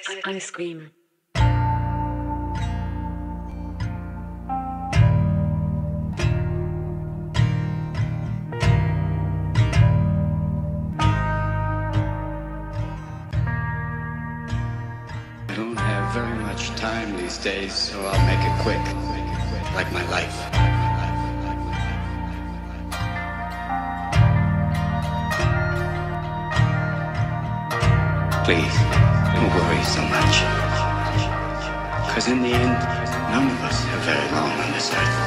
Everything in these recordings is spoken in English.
Ice cream. I don't have very much time these days, so I'll make it quick, like my life. Please, don't worry so much. Because in the end, none of us have very long on this earth.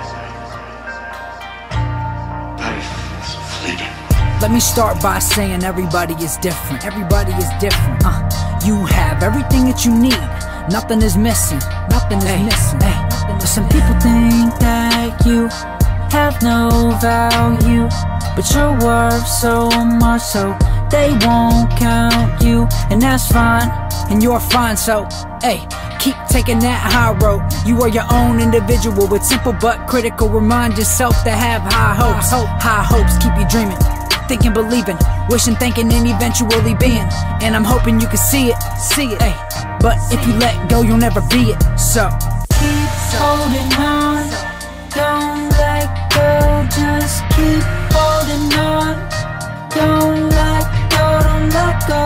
Life is fleeting. Let me start by saying everybody is different. Everybody is different. You have everything that you need. Nothing is missing. Nothing is missing. But some people think that you have no value, but you're worth so much, so they won't count you, and that's fine, and you're fine. So, hey, keep taking that high road. You are your own individual with simple but critical. Remind yourself to have high hopes. High hopes keep you dreaming, thinking, believing, wishing, thinking, and eventually being. And I'm hoping you can see it, hey. But if you let go, you'll never be it. So keep holding on, don't let go, just keep holding on. Don't let go, don't let go.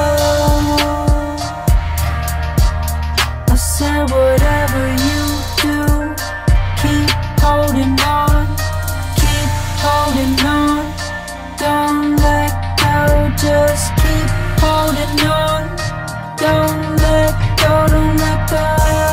I said whatever you do, keep holding on, keep holding on. Don't let go, just keep holding on. Don't let go, don't let go.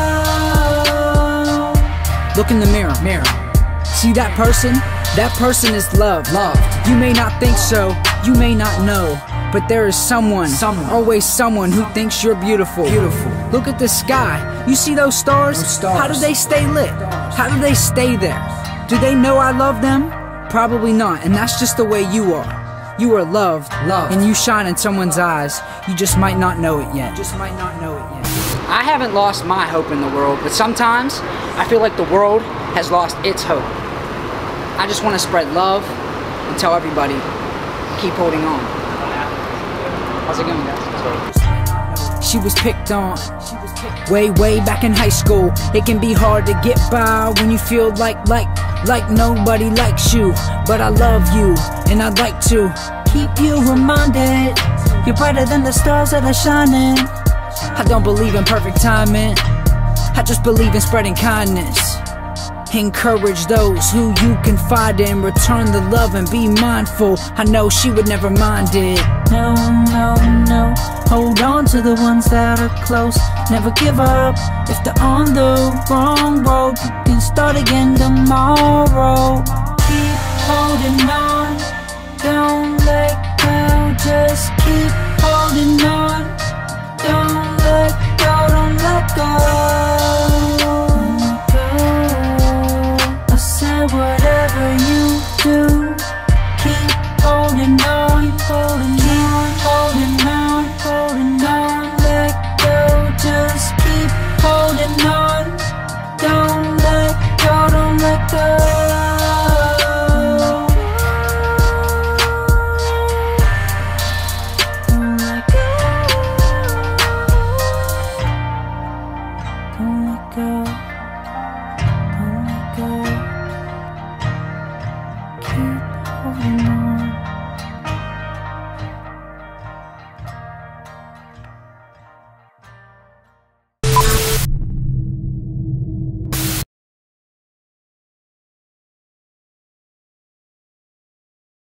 Look in the mirror. See that person? That person is loved. You may not think so, you may not know, but there is someone, always someone who thinks you're beautiful. Look at the sky. You see those stars? How do they stay lit? How do they stay there? Do they know I love them? Probably not, and that's just the way you are. You are loved, and you shine in someone's eyes. You just might not know it yet. I haven't lost my hope in the world, but sometimes I feel like the world has lost its hope. I just want to spread love and tell everybody, keep holding on. How's it going, guys? She was picked on way back in high school. It can be hard to get by when you feel like nobody likes you. But I love you, and I'd like to keep you reminded you're brighter than the stars that are shining. I don't believe in perfect timing, I just believe in spreading kindness. Encourage those who you confide in, return the love and be mindful. I know she would never mind it. No, hold on to the ones that are close. Never give up if they're on the wrong road. You can start again tomorrow. Keep holding on, don't let go, just keep